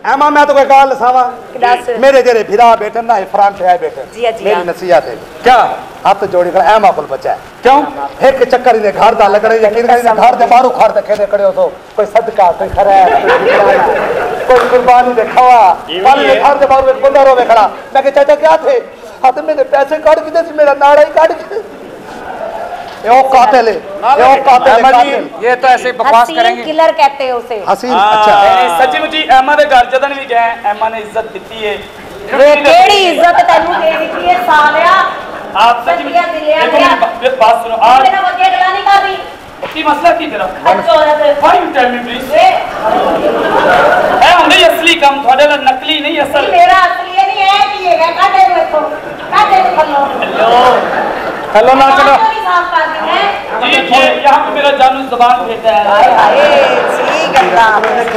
एमा मैं तो कोई गाल सावा मेरे जेरे फिरा बैठे ना इफरान थे बैठे मेरी नसीहत है क्या हाथ जोड़ी कर एमा को बचा क्यों एक चक्कर ने घर दा लगड़े यकीन कर घर दे बारू खार दे खेदे खड़े हो तो कोई सदका कोई खैर कोई कुर्बानी दिखावा वाली घर दे बारू एक बंदा रोवे खड़ा मैं के चाचा क्या थे हाथ में पैसे काट के दे मेरा नाड़ा ही काट के ये कातिल ये तो ऐसे बकवास करेंगे किलर कहते हैं उसे हसीन अच्छा सच्ची मुची एमा दे घर जदन भी गए एमा ने इज्जत दी है वे केड़ी इज्जत तन्नू दे दी है सालिया आप सच्ची देखो बात सुनो आज मेरा वगे गला नहीं कर रही की मसला की तेरा औरत why you tell me please ए नहीं असली काम थोड़े ला नकली नहीं असल मेरा असली नहीं है कि ये काटे हुए तो काटे हेलो हेलो ना चलो जी ये यहाँ पे मेरा जानू ज़बान भेजा है हाय हाय जी गंदा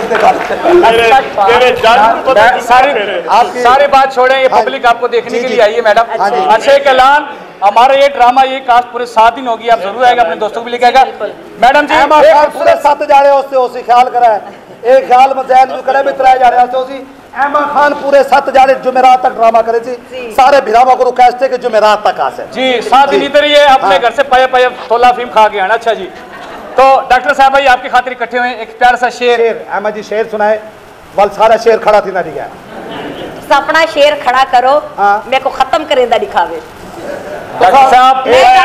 मेरे जानू सारी बात छोड़ें ये पब्लिक आपको देखने के लिए आई है मैडम अच्छा एक ऐलान हमारा ये ड्रामा ये कास्ट पूरे 7 दिन होगी आप जरूर आएगा अपने दोस्तों को भी लेके आएगा मैडम जी पूरे 7 जा रहे उससे उसी ख्याल करा है एक ख्याल में जैन भी करे भी 3 जा रहे उसी एमा खान पूरे 7 जाने जुमेरात तक ड्रामा करे थी सारे भिरावा को कैसे के जुमेरात तक आसे जी 7 दिन इधर ही है अपने घर से पाए पाए तोला फीम खा के आना अच्छा जी तो डॉक्टर साहब भाई आपकी खातिर इकट्ठे हुए एक प्यारा सा शेर एमा जी शेर सुनाए बल सारा शेर खड़ा थी ना ठीक है अपना शेर खड़ा करो मेरे को खत्म करेंदा दिखावे डॉक्टर साहब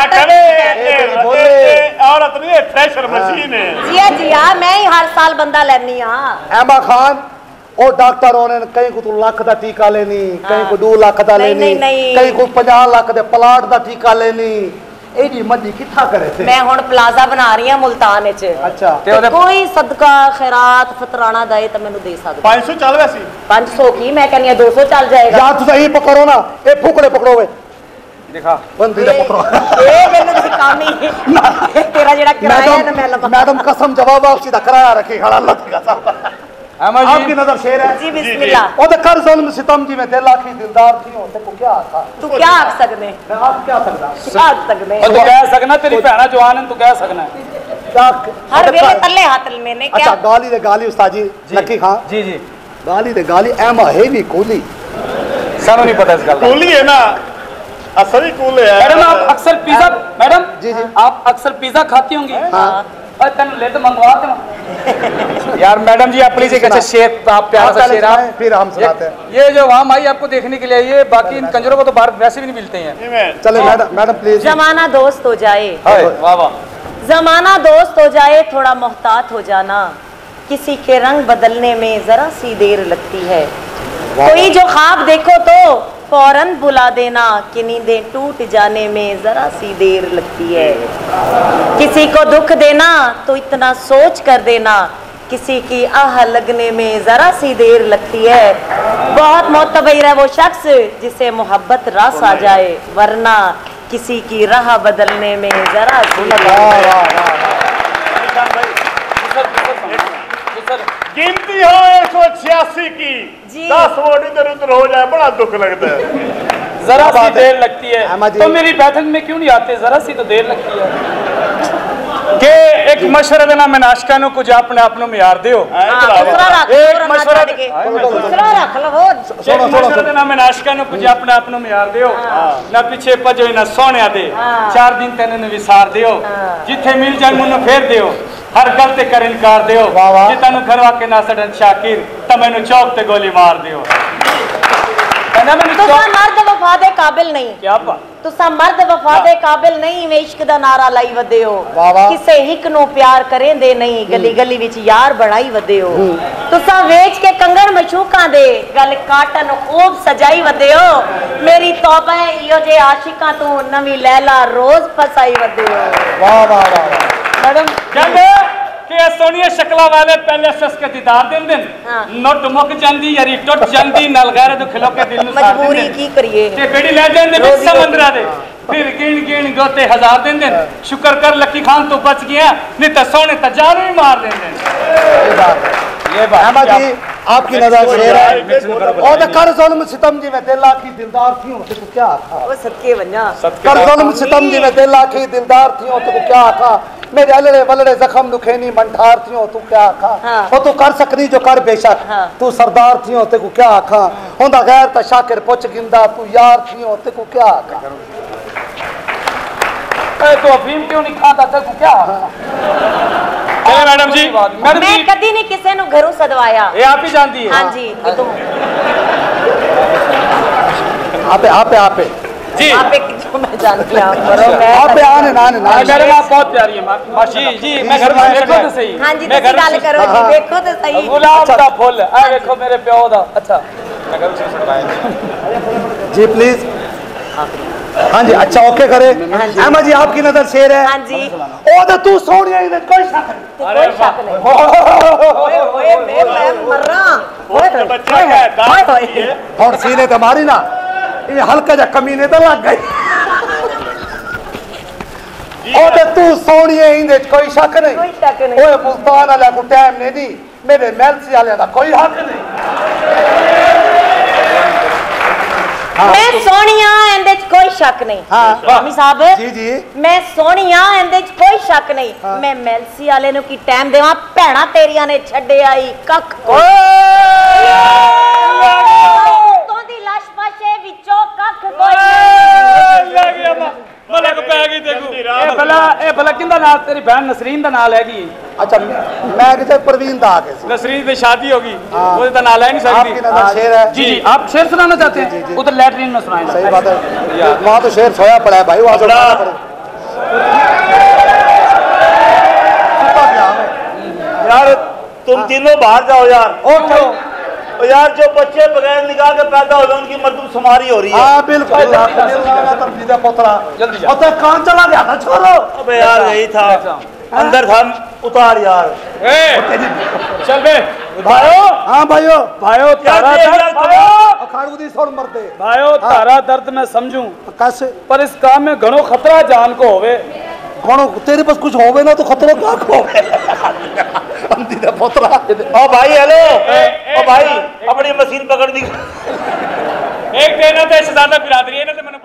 औरत नहीं थ्रेशर मशीन है जी हां मैं ही हर साल बंदा लेनी हां एमा खान ओ डॉक्टर होने कहीं को तो लाख दा टीका लेनी कहीं को 2 लाख दा लेनी कहीं को 50 लाख दे प्लाट दा टीका लेनी एडी मजी किथा करे थे मैं हुन प्लाजा बना रही हां मुल्तान विच अच्छा ते कोई सदका खैरात फतराना दे त मेनू दे सकदा 500 चल वैसी 500 की मैं कहनी 200 चल जाएगा या तू सही पकड़ो ना ए फुकड़े पकड़ो वे देखा बंदी दे पकड़ो ए मेनू सिकानी तेरा जेड़ा किराया है ना मैं लगा मैडम कसम जवाब वापसी दा किराया रखी खड़ा अल्लाह की कसम आपकी नजर शेर है जी बिस्मिल्लाह ओ तो कर जुल्म सितम जी में दिल आखी दिलदार थी हो ते को क्या था तू क्या आख सकने मैं आप क्या सकदा क्या आख सकने तू कह सकना तेरी भैणा जवान है तू कह सकना हर वेले तल्ले हाथ मैंने क्या अच्छा गाली उस्ताद जी लकी खां जी जी गाली दे गाली एमा है भी कूली सानू नहीं पता इस गल कूली है ना असली कूल है मैडम आप अक्सर पिज्जा मैडम जी जी आप अक्सर पिज्जा खाती होंगी हां और तन ले तो मंगवा दे यार मैडम जी आप प्लीज एक अच्छा शेर आप प्यारा सा शेर आप फिर हम सुनाते हैं ये जो हम आई आपको देखने के लिए ये बाकी इन कंजरों को तो बाहर वैसे भी नहीं मिलते हैं चले मैडम प्लीज जमाना दोस्त हो जाए वाह वाह जमाना दोस्त हो जाए थोड़ा मोहतात हो जाना किसी के रंग बदलने में जरा सी देर लगती है कोई जो ख्वाब देखो तो फौरन बुला देना कि नींदें टूट जाने में जरा सी देर लगती है किसी को दुख देना तो इतना सोच कर देना किसी की आह लगने में जरा सी देर लगती है बहुत मोतबर है वो शख्स जिसे मोहब्बत रास आ जाए वरना किसी की राह बदलने में जरा सी गिनती हो 186 की 10 वोट इधर उधर हो जाए बड़ा दुख लगता है जरा सी देर लगती है तो मेरी बैठक में क्यों नहीं आते जरा सी तो देर लगती है के एक मशवरा देना मैं नाश्ता नु कुछ अपने आप नु यार दियो एक मशवरा देना मैं नाश्ता नु कुछ अपने आप नु यार दियो ना पीछे भजो ना सोने दे 4 दिन तेन नु विसार दियो जिथे मिल जाए मुन्नु फेर दियो हर गल ते कर इनकार दियो जे तनु घरवा के ना सडन शाकिर त मैनू चौक ते गोली मार दियो तुसा मर्द वफा दे काबिल नहीं क्या बा तुसा मर्द वफा दे काबिल नहीं वे इश्क दा नारा लाई वदे हो किसे हिक नु प्यार करें दे नहीं गली गली विच यार बनाई वदे हो तुसा वेच के कंगन मशूका दे गल काटन खूब सजाई वदे हो मेरी तौबा है इयो जे आशिका तू नवी लैला रोज फसाई वदे हो वाह वाह वाह मैडम कहंदे कि सोनिया शक्ला वाले पहले सस के दीदार दिन दिन नोट मुक जांदी यारी टुट जांदी नल गैर तो खिलो के दिल नु साथ मजबूरी की करिए ते बेड़ी ले जांदे विच समंदरा दे फिर गिन गोते 1000 दिन दिन शुक्र कर लकी खान तो बच गया नहीं तो सोने तो जान ही मार देंदे ये बात अहमद जी आपकी नजर शेर है और तो कर जुल्म सितम जी में दिल आखी दिलदार थी हो तो क्या आखा वो सदके वन्या कर जुल्म सितम जी में दिल आखी दिलदार थी हो तो क्या आखा मेरे अलड़े वलड़े जख्म नुखेनी मंठार थियो तू क्या आखा वो तू कर सकनी जो कर बेशक तू सरदार थियो ते को क्या आखा होंदा गैर ता शाकिर पुछ गिंदा तू यार थियो ते को क्या आखा तो अफीम क्यों नहीं खाता ते को क्या चले मैडम जी मैं कदी नहीं किसी नु घरों सदवाया ये आप ही जानती है हां जी ये तो आपे जी आपे जो मैं जानती हूं करो मैं आपे आने मेरे मां बहुत प्यारी है मां जी मैं घर में देखो तो सही हां जी तुसी गल करो जी देखो तो सही गुलाब का फूल आ देखो मेरे प्यो दा अच्छा मैं घर से सुनाया जी प्लीज हाँ जी अच्छा ओके करे अहमद जी आपकी नजर शेर है हाँ जी ओ तो तू सोनिया इधर कोई शक नहीं कोई शक नहीं ओए ओए मैं मर रहा ओए बच्चा क्या दांत है और सीने तो मारी ना ये हल्का जा कमीने तो लग गई ओ तो तू सोनिया इधर कोई शक नहीं कोई शक नहीं ओए मुल्तान वाला को टाइम नहीं दी मेरे मेलसी वाले का कोई हक नहीं मैं सोनिया एंदे कोई शक नहीं स्वामी साहब जी जी मैं सोनिया एंदे कोई शक नहीं मैं मेलसी वाले नु की टाइम देवा भैणा तेरिया ने छड्डे आई कख तो दी लाश पाछे विचों कख कोई लग गया मलक पै गई देखो ए भला किंदा नाम तेरी बहन नसरीन दा नाम हैगी अच्छा मैं किसे परवीन दा आके नसरीन की शादी होगी वो तो नाम ले नहीं सकती आपकी नजर शेर है जी जी आप शेर सुनाना चाहते हैं उधर लैट्रिन में सुनाएं सही बात है वहां तो शेर सोया पड़ा है भाई वहां यार तुम तीनों बाहर जाओ यार ओके यार जो बच्चे बगैर निकाह के पैदा हो गए उनकी मर्दू शुमारी हो रही है हाँ बिल्कुल तमजीदा पोतरा जल्दी और तो कहां चला गया था छोरो अबे यार यही था अंदर था उतार यार चल बे भाइयों हाँ भाइयों भाइयों तारा दर्द भाइयों खाड़ूदी छोड़ मरते भाइयों तारा दर्द मैं समझूं कैसे पर इस काम में घणो खतरा जान को होवे कौन तेरे पास कुछ होवे ना तो खतरा का होवे तमजीदा पोतरा ओ भाई हेलो ओ भाई अपनी मशीन पकड़ दी एक देना तो शहजादा बिरादरी है ना तो मैंने